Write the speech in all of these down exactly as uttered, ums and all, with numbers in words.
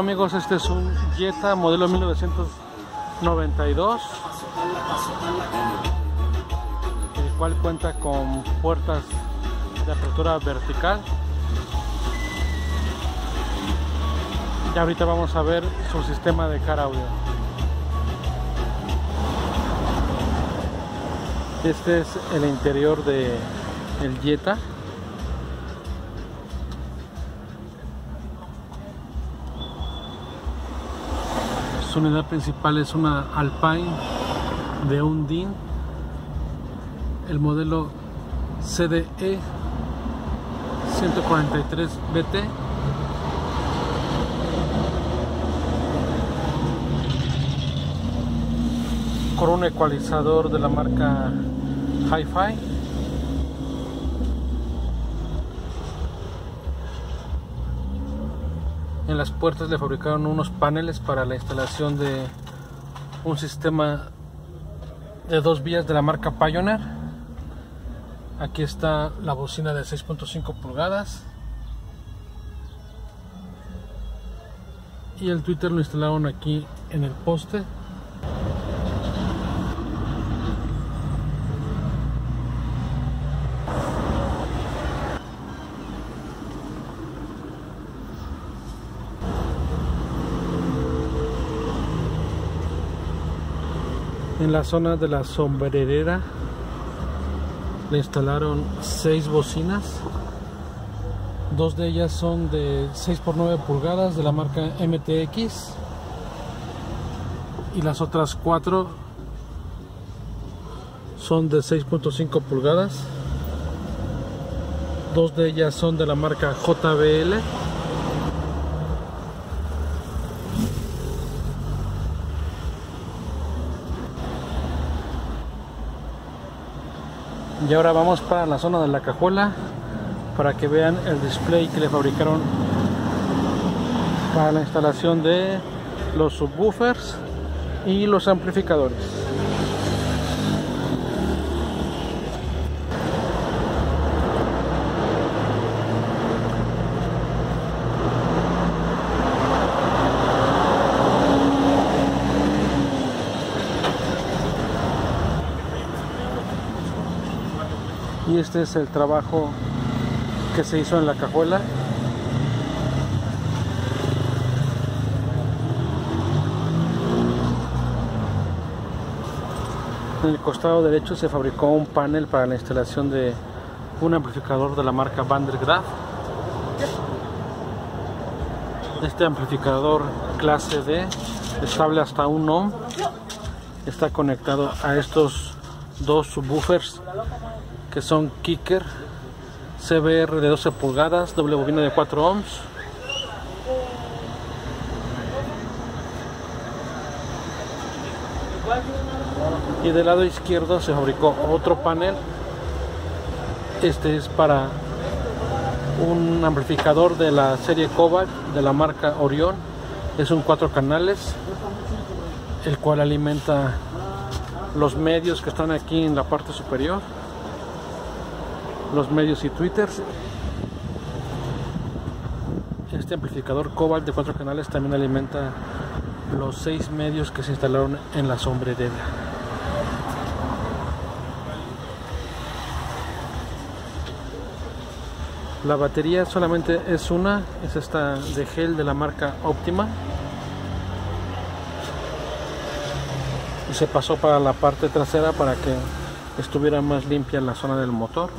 Bueno amigos, este es un Jetta modelo mil novecientos noventa y dos, el cual cuenta con puertas de apertura vertical. Y ahorita vamos a ver su sistema de car audio. Este es el interior de el Jetta. Su unidad principal es una Alpine de un D I N, el modelo C D E ciento cuarenta y tres B T. Con un ecualizador de la marca Hi-Fi. En las puertas le fabricaron unos paneles para la instalación de un sistema de dos vías de la marca Pioneer. Aquí está la bocina de seis punto cinco pulgadas. Y el tweeter lo instalaron aquí en el poste. En la zona de la sombrerera le instalaron seis bocinas. Dos de ellas son de seis por nueve pulgadas de la marca M T X. Y las otras cuatro son de seis punto cinco pulgadas. Dos de ellas son de la marca J B L. Y ahora vamos para la zona de la cajuela para que vean el display que le fabricaron para la instalación de los subwoofers y los amplificadores. Y este es el trabajo que se hizo en la cajuela. En el costado derecho se fabricó un panel para la instalación de un amplificador de la marca Van der Graaf. Este amplificador clase D, estable hasta un ohm, está conectado a estos dos subwoofers que son Kicker C B R de doce pulgadas, doble bobina de cuatro ohms. Y del lado izquierdo se fabricó otro panel. Este es para un amplificador de la serie Cobalt de la marca Orion. Es un cuatro canales, el cual alimenta los medios que están aquí en la parte superior, los medios y tweeters. Este amplificador Cobalt de cuatro canales también alimenta los seis medios que se instalaron en la sombrerera. La batería solamente es una, es esta de gel de la marca Optima, y se pasó para la parte trasera para que estuviera más limpia la zona del motor.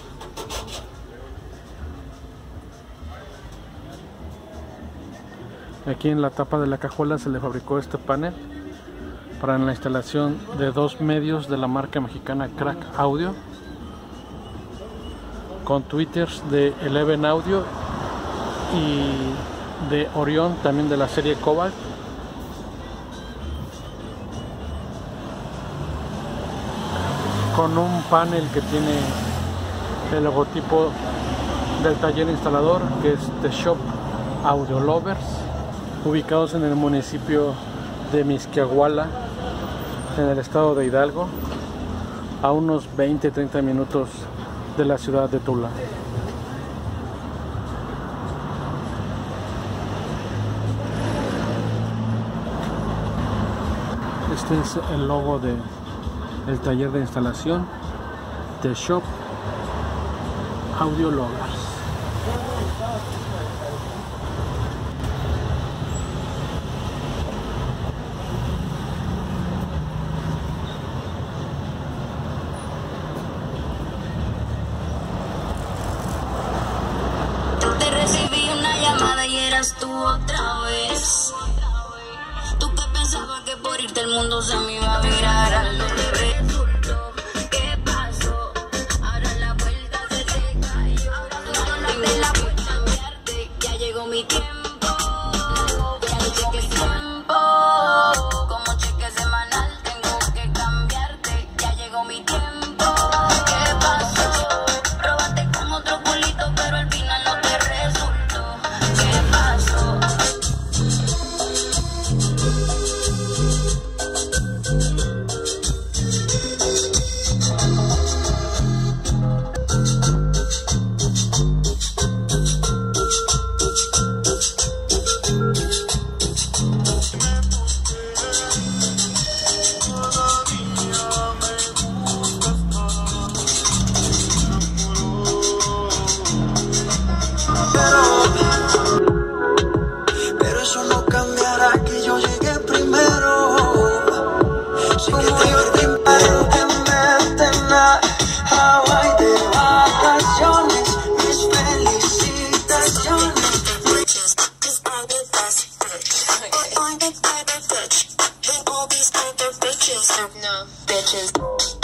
Aquí en la tapa de la cajuela se le fabricó este panel para la instalación de dos medios de la marca mexicana Crack Audio, con tweeters de Eleven Audio y de Orion, también de la serie Cobalt. Con un panel que tiene el logotipo del taller instalador, que es The Shop Audio Lovers, ubicados en el municipio de Mixquiahuala, en el estado de Hidalgo, a unos veinte a treinta minutos de la ciudad de Tula. Este es el logo de el taller de instalación de Shop Audio Loggers. Te recibí una llamada y eras tú otra vez. Tú que pensabas que por irte el mundo se me iba a virar. Algo que resultó. ¿Qué pasó? Ahora la vuelta se te cayó. No tengo la puerta a cambiarte. Ya llegó mi tiempo. Ya no cheques tiempo. Como cheque semanal tengo que cambiarte. Ya llegó mi tiempo. ¿Qué pasó? Probaste con otro culito, pero al final no te resultó. ¿Qué pasó? Pero eso no cambiará que yo llegué primero. Sé que te evidentemente nada. Hawaii de vacaciones, mis felicitaciones. Bitches, 'cause I'm the best bitch. I'm the type of bitch. With all these other bitches. No, bitches.